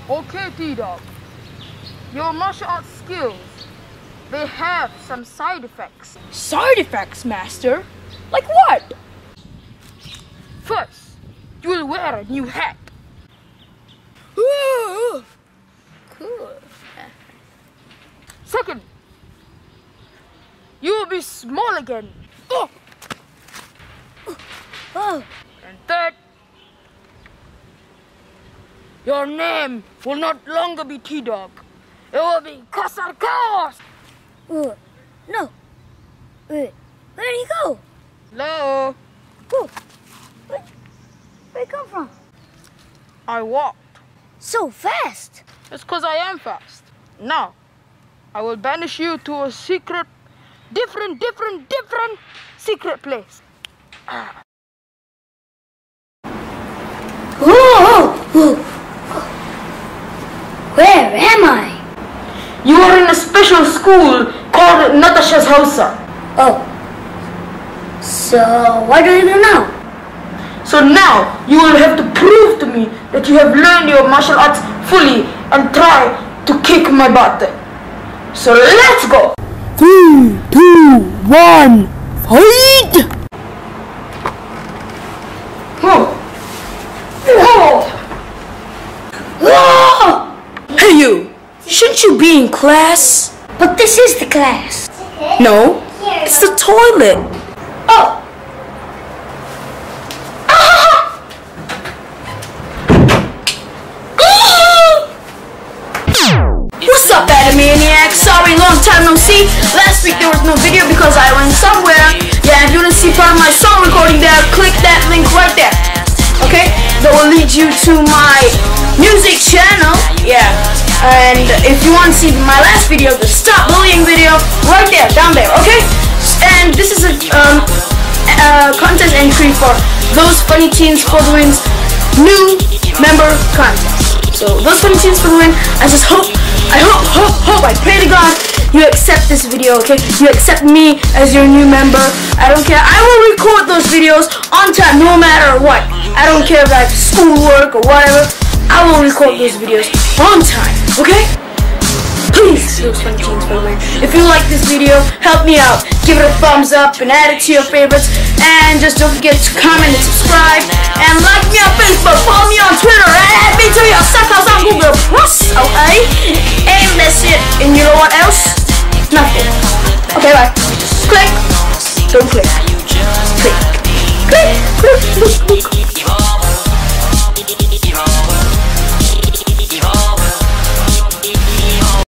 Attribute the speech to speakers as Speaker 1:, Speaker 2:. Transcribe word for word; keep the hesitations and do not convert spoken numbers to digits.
Speaker 1: Okay, T-Dog. Your martial arts skills, they have some side effects.
Speaker 2: Side effects, Master? Like what?
Speaker 1: First, you will wear a new hat.
Speaker 2: Ooh, cool.
Speaker 1: Second, you will be small again.
Speaker 2: Oh. Oh.
Speaker 1: And third, your name will not longer be T-Dog. It will be Kassar Kaos.
Speaker 3: Uh, no. Wait, where'd he go?
Speaker 1: Hello?
Speaker 3: Oh, where, where'd he come from?
Speaker 1: I walked.
Speaker 3: So fast.
Speaker 1: It's because I am fast. Now, I will banish you to a secret, different, different, different secret place. Ah.
Speaker 3: Whoa, whoa, whoa. Where am I?
Speaker 1: You are in a special school called Natasha's Kassar.
Speaker 3: Oh. So, what do you do now?
Speaker 1: So now, you will have to prove to me that you have learned your martial arts fully and try to kick my butt. So let's go!
Speaker 2: Three, two, one, fight!
Speaker 1: Oh. Oh.
Speaker 2: Oh! Hey you! Shouldn't you be in class?
Speaker 3: But this is the class.
Speaker 2: No, it's the toilet.
Speaker 3: Oh.
Speaker 2: What's up, Animaniacs? Sorry, long time no see. Last week there was no video because I went somewhere. Yeah, if you want to see part of my song recording there, click that link right there. Okay? That will lead you to my music channel. Yeah. And if you want to see my last video, the Stop Bullying video, right there, down there, okay? And this is a um, uh, contest entry for Those Funny Teens for the Win's new member contest. So Those Funny Teens for the Win, I just hope, I hope, hope, hope, I pray to God you accept this video, okay? You accept me as your new member. I don't care. I will record those videos on time, no matter what. I don't care if I have schoolwork or whatever. I will record those videos on time, okay? Please, Those Funny Teens for the Win. If you like this video, help me out. Give it a thumbs up and add it to your favorites. And just don't forget to comment and subscribe. And like me on Facebook, follow me on Twitter, and add me to your stuff house on Google Plus, okay? And that's it. And you know what else? Nothing. Okay, bye. Click. Don't click. Click. Click. Click. Click. Click.